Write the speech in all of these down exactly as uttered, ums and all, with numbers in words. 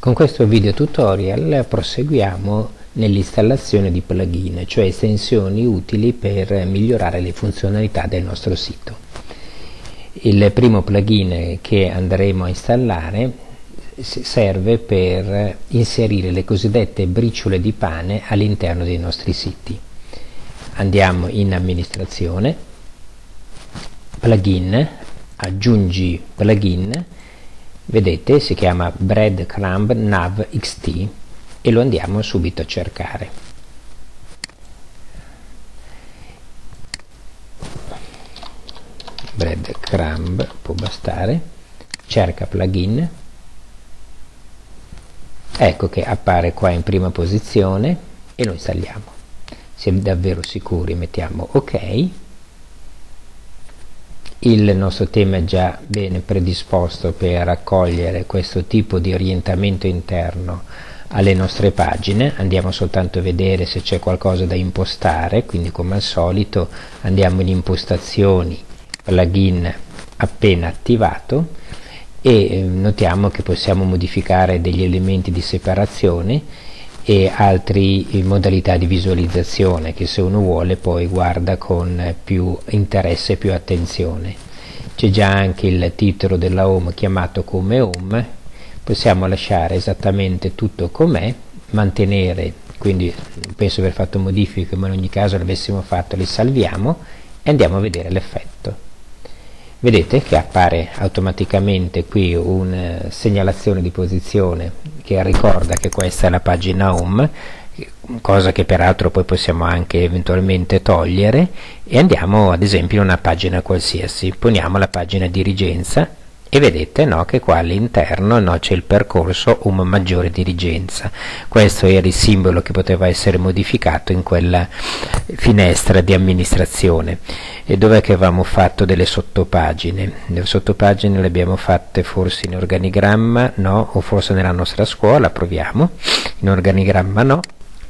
Con questo video tutorial proseguiamo nell'installazione di plugin, cioè estensioni utili per migliorare le funzionalità del nostro sito. Il primo plugin che andremo a installare serve per inserire le cosiddette briciole di pane all'interno dei nostri siti. Andiamo in amministrazione, plugin, aggiungi plugin. Vedete, si chiama Breadcrumb Nav X T e lo andiamo subito a cercare. Breadcrumb può bastare, cerca plugin, ecco che appare qua in prima posizione e lo installiamo. Siamo davvero sicuri, mettiamo ok. Il nostro tema è già bene predisposto per accogliere questo tipo di orientamento interno alle nostre pagine. Andiamo soltanto a vedere se c'è qualcosa da impostare, quindi come al solito andiamo in impostazioni, plugin appena attivato, e notiamo che possiamo modificare degli elementi di separazione e altre modalità di visualizzazione che, se uno vuole, poi guarda con più interesse e più attenzione. C'è già anche il titolo della home chiamato come home. Possiamo lasciare esattamente tutto com'è, mantenere, quindi penso aver fatto modifiche, ma in ogni caso le avessimo fatto, le salviamo e andiamo a vedere l'effetto. Vedete che appare automaticamente qui una segnalazione di posizione che ricorda che questa è la pagina home, cosa che peraltro poi possiamo anche eventualmente togliere, e andiamo ad esempio in una pagina qualsiasi, poniamo la pagina dirigenza e vedete, no, che qua all'interno, no, c'è il percorso home maggiore dirigenza. Questo era il simbolo che poteva essere modificato in quella finestra di amministrazione. E dov'è che avevamo fatto delle sottopagine? Le sottopagine le abbiamo fatte forse in organigramma, no, o forse nella nostra scuola. Proviamo. In organigramma no.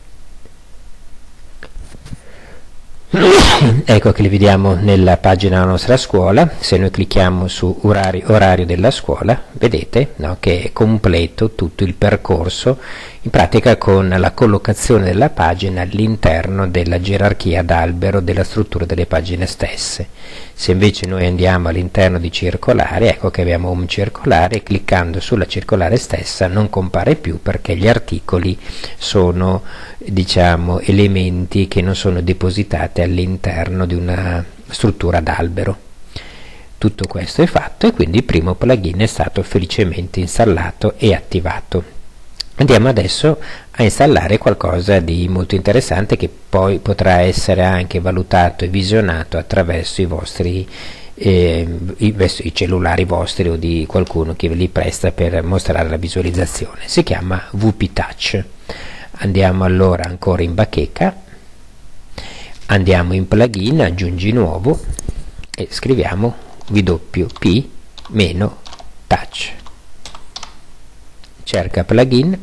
Ecco che li vediamo nella pagina della nostra scuola. Se noi clicchiamo su orario, orario della scuola, vedete, no, che è completo tutto il percorso, in pratica con la collocazione della pagina all'interno della gerarchia d'albero della struttura delle pagine stesse. Se invece noi andiamo all'interno di circolare, ecco che abbiamo un circolare, e cliccando sulla circolare stessa non compare più, perché gli articoli sono, diciamo, elementi che non sono depositati all'interno di una struttura d'albero. Tutto questo è fatto e quindi il primo plugin è stato felicemente installato e attivato. Andiamo adesso a installare qualcosa di molto interessante, che poi potrà essere anche valutato e visionato attraverso i vostri eh, i, i cellulari vostri o di qualcuno che ve li presta per mostrare la visualizzazione. Si chiama W P Touch. Andiamo allora ancora in bacheca, andiamo in plugin, aggiungi nuovo e scriviamo W P meno touch. Cerca plugin,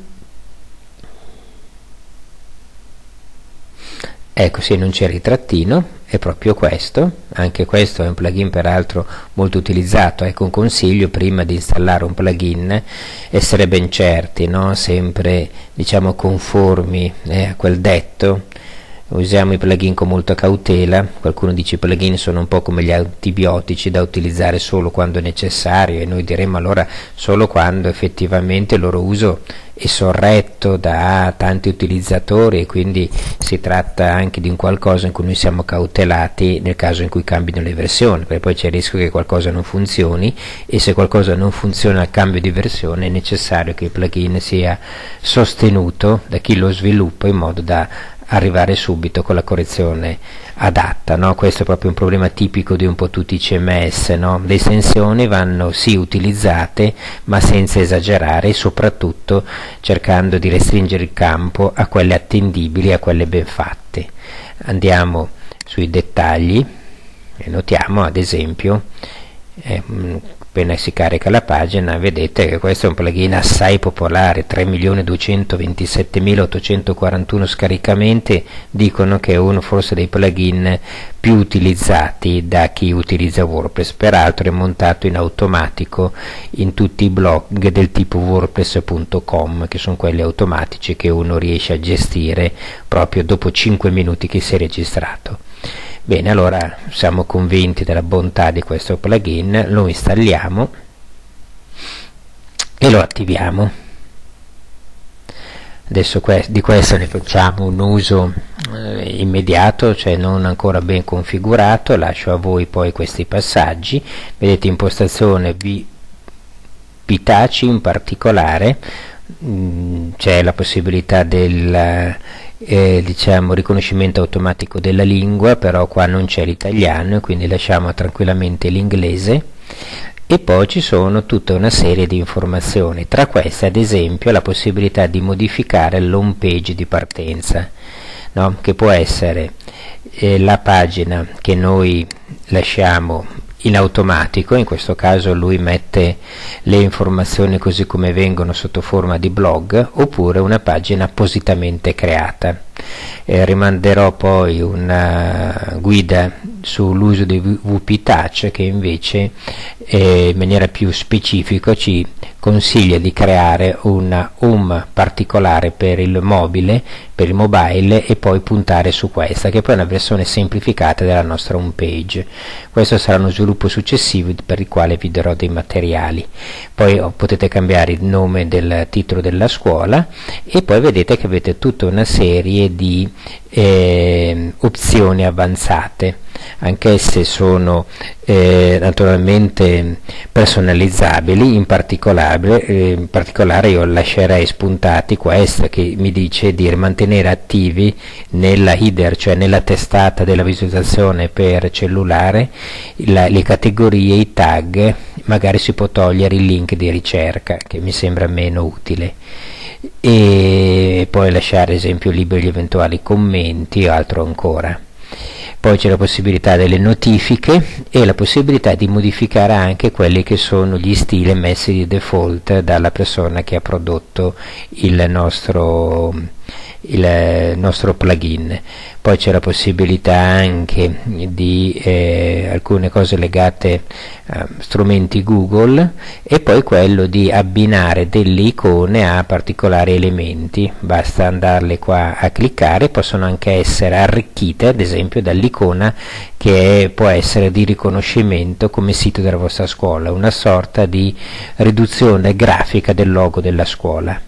ecco, se non c'era il trattino, è proprio questo. Anche questo è un plugin peraltro molto utilizzato. Ecco, un consiglio: prima di installare un plugin essere ben certi, no? Sempre, diciamo, conformi eh, a quel detto. Usiamo i plugin con molta cautela. Qualcuno dice i plugin sono un po' come gli antibiotici, da utilizzare solo quando è necessario, e noi diremmo allora solo quando effettivamente il loro uso è sorretto da tanti utilizzatori, e quindi si tratta anche di un qualcosa in cui noi siamo cautelati nel caso in cui cambino le versioni, perché poi c'è il rischio che qualcosa non funzioni, e se qualcosa non funziona al cambio di versione è necessario che il plugin sia sostenuto da chi lo sviluppa in modo da arrivare subito con la correzione adatta, no? Questo è proprio un problema tipico di un po' tutti i C M S, no? Le estensioni vanno sì utilizzate, ma senza esagerare, e soprattutto cercando di restringere il campo a quelle attendibili, a quelle ben fatte. Andiamo sui dettagli e notiamo ad esempio eh, Appena si carica la pagina vedete che questo è un plugin assai popolare, tre milioni duecentoventisettemila ottocentoquarantuno scaricamenti, dicono che è uno forse dei plugin più utilizzati da chi utilizza WordPress. Peraltro è montato in automatico in tutti i blog del tipo wordpress punto com, che sono quelli automatici che uno riesce a gestire proprio dopo cinque minuti che si è registrato. Bene, allora siamo convinti della bontà di questo plugin, lo installiamo e lo attiviamo. Adesso que- di questo ne facciamo un uso eh, immediato, cioè non ancora ben configurato. Lascio a voi poi questi passaggi. Vedete, impostazione vi Pitaci in particolare, mh, c'è la possibilità del eh, diciamo riconoscimento automatico della lingua, però qua non c'è l'italiano, quindi lasciamo tranquillamente l'inglese. E poi ci sono tutta una serie di informazioni, tra queste ad esempio la possibilità di modificare l'home page di partenza, no? Che può essere eh, la pagina che noi lasciamo in automatico, in questo caso lui mette le informazioni così come vengono sotto forma di blog, oppure una pagina appositamente creata. Eh, rimanderò poi una guida sull'uso di W P Touch che invece eh, in maniera più specifica ci consiglia di creare una home particolare per il mobile, per il mobile, e poi puntare su questa, che poi è una versione semplificata della nostra home page. Questo sarà uno sviluppo successivo per il quale vi darò dei materiali. Poi oh, potete cambiare il nome del titolo della scuola, e poi vedete che avete tutta una serie di eh, opzioni avanzate, anch'esse sono eh, naturalmente personalizzabili. In particolare, eh, in particolare io lascerei spuntati questa che mi dice di mantenere attivi nella header, cioè nella testata della visualizzazione per cellulare, la, le categorie, i tag. Magari si può togliere il link di ricerca, che mi sembra meno utile, e poi lasciare ad esempio liberi gli eventuali commenti o altro ancora. Poi c'è la possibilità delle notifiche e la possibilità di modificare anche quelli che sono gli stili messi di default dalla persona che ha prodotto il nostro il nostro plugin. Poi c'è la possibilità anche di eh, alcune cose legate a strumenti Google, e poi quello di abbinare delle icone a particolari elementi. Basta andarle qua a cliccare, possono anche essere arricchite ad esempio dall'icona che è, può essere di riconoscimento come sito della vostra scuola, una sorta di riduzione grafica del logo della scuola,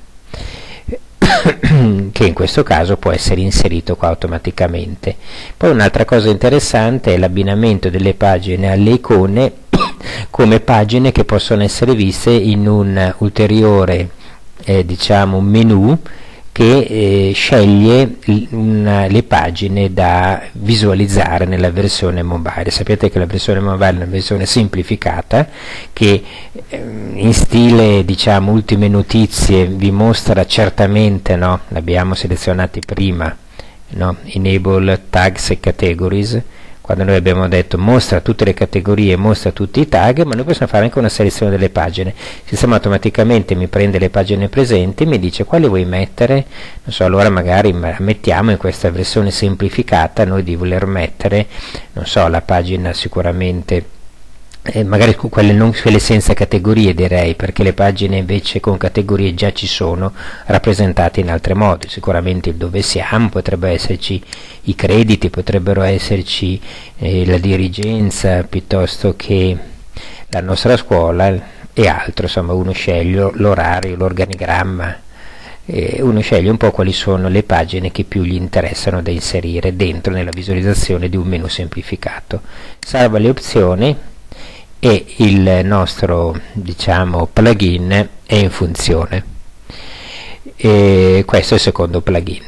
che in questo caso può essere inserito qua automaticamente. Poi un'altra cosa interessante è l'abbinamento delle pagine alle icone come pagine che possono essere viste in un ulteriore eh, diciamo menu che eh, sceglie una, le pagine da visualizzare nella versione mobile. Sapete che la versione mobile è una versione semplificata che eh, in stile diciamo ultime notizie vi mostra certamente, no? L'abbiamo selezionati prima, no? Enable tags e categories, quando noi abbiamo detto mostra tutte le categorie, mostra tutti i tag, ma noi possiamo fare anche una selezione delle pagine. Il sistema automaticamente mi prende le pagine presenti, mi dice quali vuoi mettere, non so, allora magari mettiamo in questa versione semplificata noi di voler mettere, non so, la pagina sicuramente Eh, magari quelle, non, quelle senza categorie direi, perché le pagine invece con categorie già ci sono rappresentate in altri modi. Sicuramente il dove siamo, potrebbe esserci i crediti, potrebbero esserci eh, la dirigenza piuttosto che la nostra scuola e altro. Insomma, uno sceglie l'orario, l'organigramma, eh, uno sceglie un po' quali sono le pagine che più gli interessano da inserire dentro nella visualizzazione di un menu semplificato. Salva le opzioni e il nostro diciamo plugin è in funzione. E questo è il secondo plugin.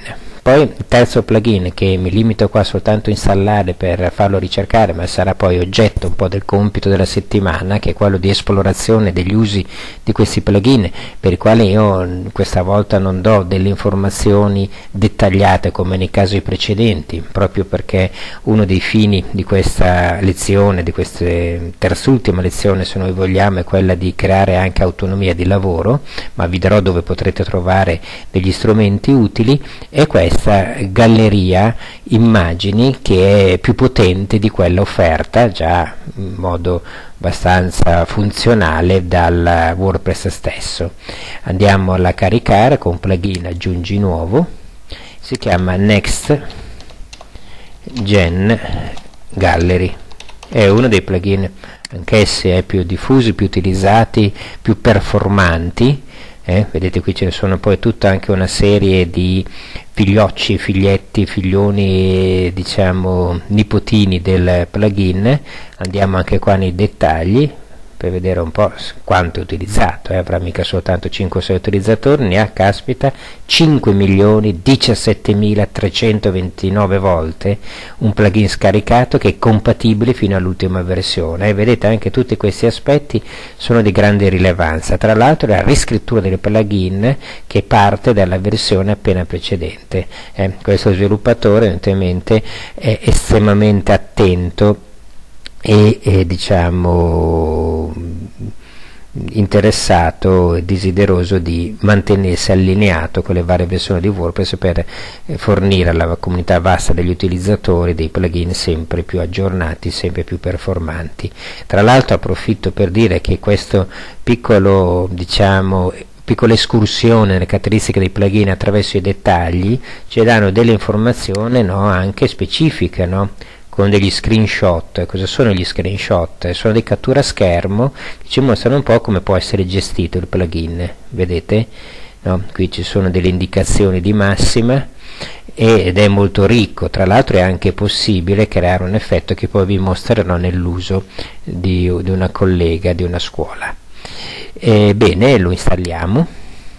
Poi il terzo plugin, che mi limito qua soltanto a installare per farlo ricercare, ma sarà poi oggetto un po' del compito della settimana, che è quello di esplorazione degli usi di questi plugin, per i quali io questa volta non do delle informazioni dettagliate come nei casi precedenti, proprio perché uno dei fini di questa lezione, di questa terzultima lezione se noi vogliamo, è quella di creare anche autonomia di lavoro, ma vi darò dove potrete trovare degli strumenti utili, e questa galleria immagini che è più potente di quella offerta già in modo abbastanza funzionale dal WordPress stesso. Andiamo alla caricare con plugin aggiungi nuovo, si chiama Next Gen Gallery, è uno dei plugin anch'essi è più diffusi, più utilizzati, più performanti. Eh, vedete qui ce ne sono poi tutta anche una serie di figliocci, figlietti, figlioni, diciamo nipotini del plugin. Andiamo anche qua nei dettagli per vedere un po' quanto è utilizzato, eh, avrà mica soltanto cinque o sei utilizzatori, ne ha, caspita, cinque milioni diciassettemilatrecentoventinove volte un plugin scaricato, che è compatibile fino all'ultima versione, e eh, vedete anche tutti questi aspetti sono di grande rilevanza. Tra l'altro la riscrittura del plugin che parte dalla versione appena precedente, eh, questo sviluppatore evidentemente è estremamente attento e, e diciamo interessato e desideroso di mantenersi allineato con le varie versioni di WordPress per eh, fornire alla comunità vasta degli utilizzatori dei plugin sempre più aggiornati, sempre più performanti. Tra l'altro approfitto per dire che questo piccolo, diciamo piccola escursione nelle caratteristiche dei plugin attraverso i dettagli ci danno delle informazioni, no, anche specifiche, no? Con degli screenshot. Cosa sono gli screenshot? Sono dei cattura schermo che ci mostrano un po' come può essere gestito il plugin, vedete? No? Qui ci sono delle indicazioni di massima ed è molto ricco. Tra l'altro è anche possibile creare un effetto che poi vi mostrerò nell'uso di, di una collega di una scuola. E bene, lo installiamo.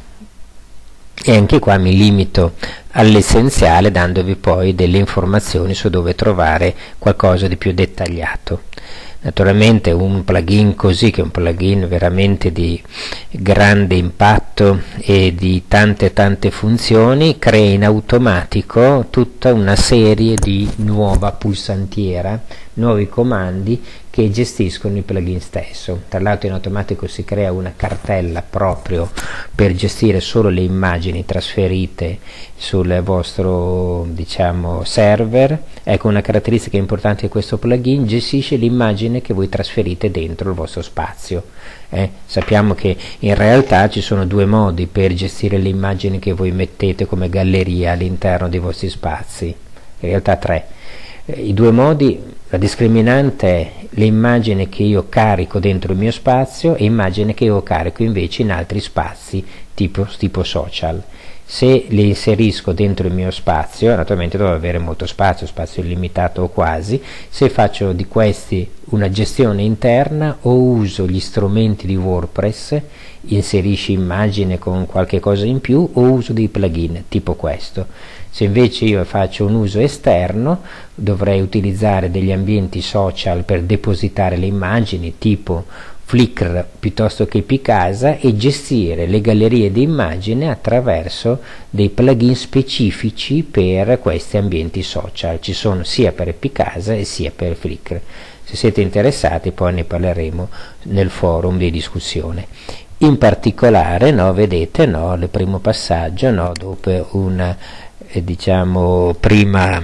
E anche qua mi limito all'essenziale, dandovi poi delle informazioni su dove trovare qualcosa di più dettagliato. Naturalmente un plugin così, che è un plugin veramente di grande impatto e di tante tante funzioni, crea in automatico tutta una serie di nuova pulsantiera, nuovi comandi che gestiscono il plugin stesso. Tra l'altro in automatico si crea una cartella proprio per gestire solo le immagini trasferite sul vostro, diciamo, server. Ecco, una caratteristica importante di questo plugin: gestisce l'immagine che voi trasferite dentro il vostro spazio. Eh, sappiamo che in realtà ci sono due modi per gestire le immagini che voi mettete come galleria all'interno dei vostri spazi, in realtà tre. Eh, i due modi, la discriminante è le immagini che io carico dentro il mio spazio e immagini che io carico invece in altri spazi tipo, tipo social. Se le inserisco dentro il mio spazio, naturalmente devo avere molto spazio, spazio illimitato o quasi. Se faccio di questi una gestione interna o uso gli strumenti di WordPress, inserisci immagine con qualche cosa in più, o uso dei plugin tipo questo. Se invece io faccio un uso esterno, dovrei utilizzare degli ambienti social per depositare le immagini tipo Flickr piuttosto che Picasa, e gestire le gallerie di immagini attraverso dei plugin specifici per questi ambienti social. Ci sono sia per Picasa e sia per Flickr. Se siete interessati poi ne parleremo nel forum di discussione. In particolare, no, vedete, no, il primo passaggio, no, dopo una eh, diciamo prima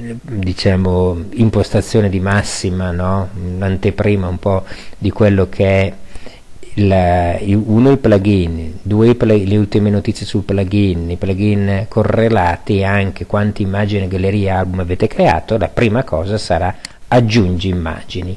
diciamo impostazione di massima, no, un'anteprima un po' di quello che è il, uno il plugin, due i plug, le ultime notizie sul plugin, i plugin correlati e anche quante immagini, gallerie, album avete creato. La prima cosa sarà aggiungi immagini.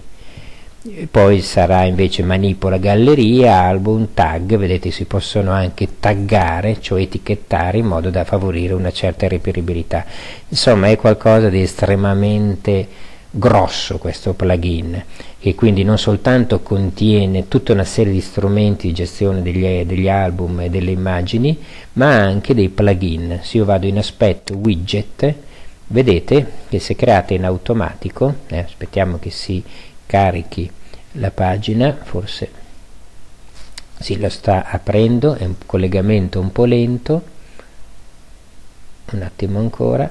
Poi sarà invece manipola galleria, album, tag. Vedete, si possono anche taggare, cioè etichettare, in modo da favorire una certa reperibilità. Insomma, è qualcosa di estremamente grosso questo plugin, che quindi non soltanto contiene tutta una serie di strumenti di gestione degli, degli album e delle immagini, ma anche dei plugin. Se io vado in aspetto widget, vedete che si è creata in automatico, eh, aspettiamo che si carichi la pagina, forse si lo sta aprendo, è un collegamento un po' lento, un attimo ancora,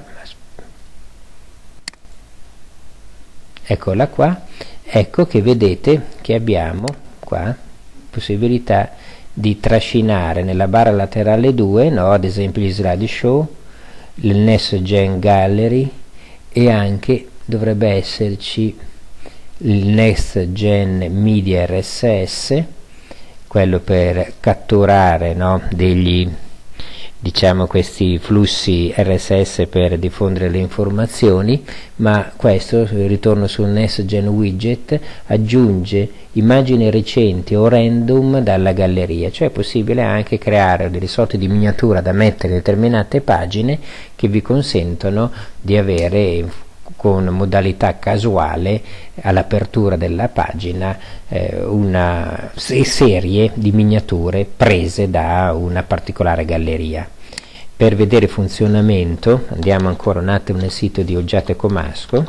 eccola qua. Ecco che vedete che abbiamo qua possibilità di trascinare nella barra laterale due, no, ad esempio gli slideshow, il Next Gen Gallery, e anche dovrebbe esserci il Next Gen Media R S S, quello per catturare, no, degli, diciamo, questi flussi R S S per diffondere le informazioni, ma questo, ritorno sul Next Gen Widget, aggiunge immagini recenti o random dalla galleria, cioè è possibile anche creare delle sorte di miniatura da mettere in determinate pagine che vi consentono di avere con modalità casuale all'apertura della pagina eh, una serie di miniature prese da una particolare galleria. Per vedere il funzionamento andiamo ancora un attimo nel sito di Oggetto Comasco,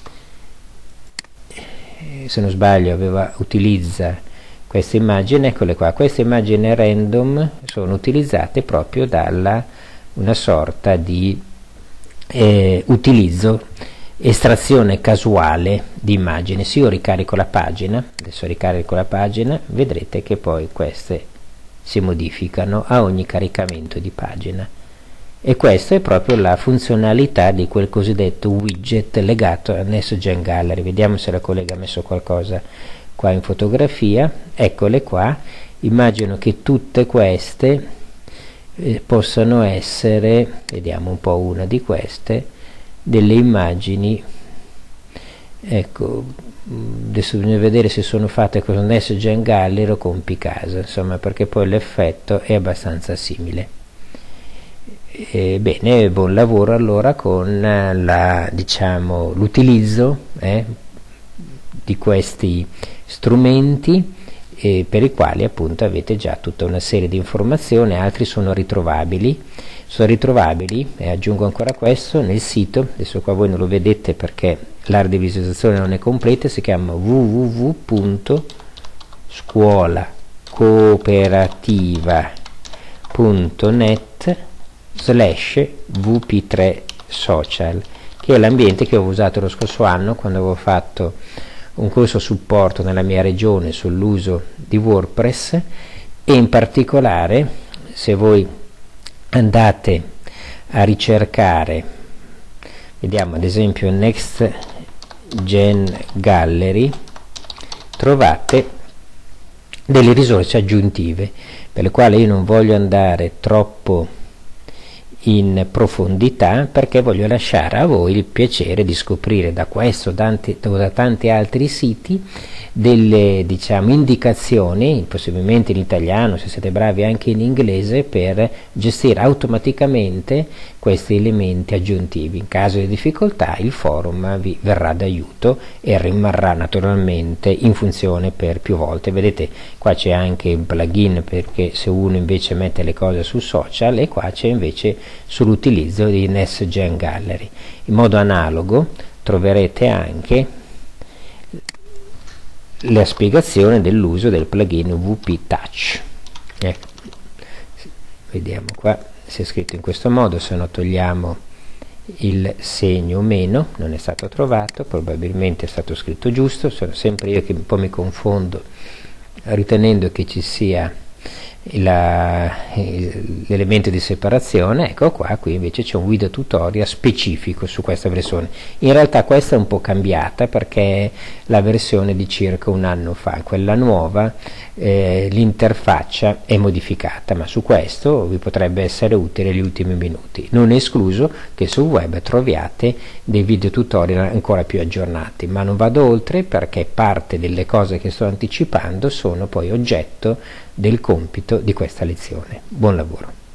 se non sbaglio aveva, utilizza queste immagini, eccole qua, queste immagini random sono utilizzate proprio dalla una sorta di eh, utilizzo, estrazione casuale di immagini. Se io ricarico la pagina, adesso ricarico la pagina, vedrete che poi queste si modificano a ogni caricamento di pagina, e questa è proprio la funzionalità di quel cosiddetto widget legato a Next Gen Gallery. Vediamo se la collega ha messo qualcosa qua in fotografia, eccole qua. Immagino che tutte queste eh, possano essere, vediamo un po' una di queste, delle immagini, ecco, adesso bisogna vedere se sono fatte con Next Gen Gallery o con Picasa, insomma, perché poi l'effetto è abbastanza simile. E bene, buon lavoro allora con la, diciamo, l'utilizzo eh, di questi strumenti, eh, per i quali appunto avete già tutta una serie di informazioni. Altri sono ritrovabili, sono ritrovabili e aggiungo ancora questo nel sito, adesso qua voi non lo vedete perché l'area di visualizzazione non è completa, si chiama w w w punto scuola cooperativa punto net slash v p tre social, che è l'ambiente che ho usato lo scorso anno quando avevo fatto un corso supporto nella mia regione sull'uso di WordPress. E in particolare, se voi andate a ricercare, vediamo ad esempio Next Gen Gallery, trovate delle risorse aggiuntive per le quali io non voglio andare troppo in profondità, perché voglio lasciare a voi il piacere di scoprire da questo, da tanti altri siti, delle, diciamo, indicazioni, possibilmente in italiano, se siete bravi anche in inglese, per gestire automaticamente questi elementi aggiuntivi. In caso di difficoltà il forum vi verrà d'aiuto e rimarrà naturalmente in funzione per più volte. Vedete, qua c'è anche un plugin perché se uno invece mette le cose su social, e qua c'è invece sull'utilizzo di Next Gen Gallery. In modo analogo troverete anche la spiegazione dell'uso del plugin W P Touch. Ecco, vediamo qua se è scritto in questo modo, se no togliamo il segno meno, non è stato trovato, probabilmente è stato scritto giusto, sono sempre io che un po' mi confondo ritenendo che ci sia l'elemento di separazione. Ecco qua, qui invece c'è un video tutorial specifico su questa versione. In realtà questa è un po' cambiata perché è la versione di circa un anno fa, quella nuova eh, l'interfaccia è modificata, ma su questo vi potrebbe essere utile gli ultimi minuti. Non è escluso che sul web troviate dei video tutorial ancora più aggiornati, ma non vado oltre perché parte delle cose che sto anticipando sono poi oggetto del compito di questa lezione. Buon lavoro.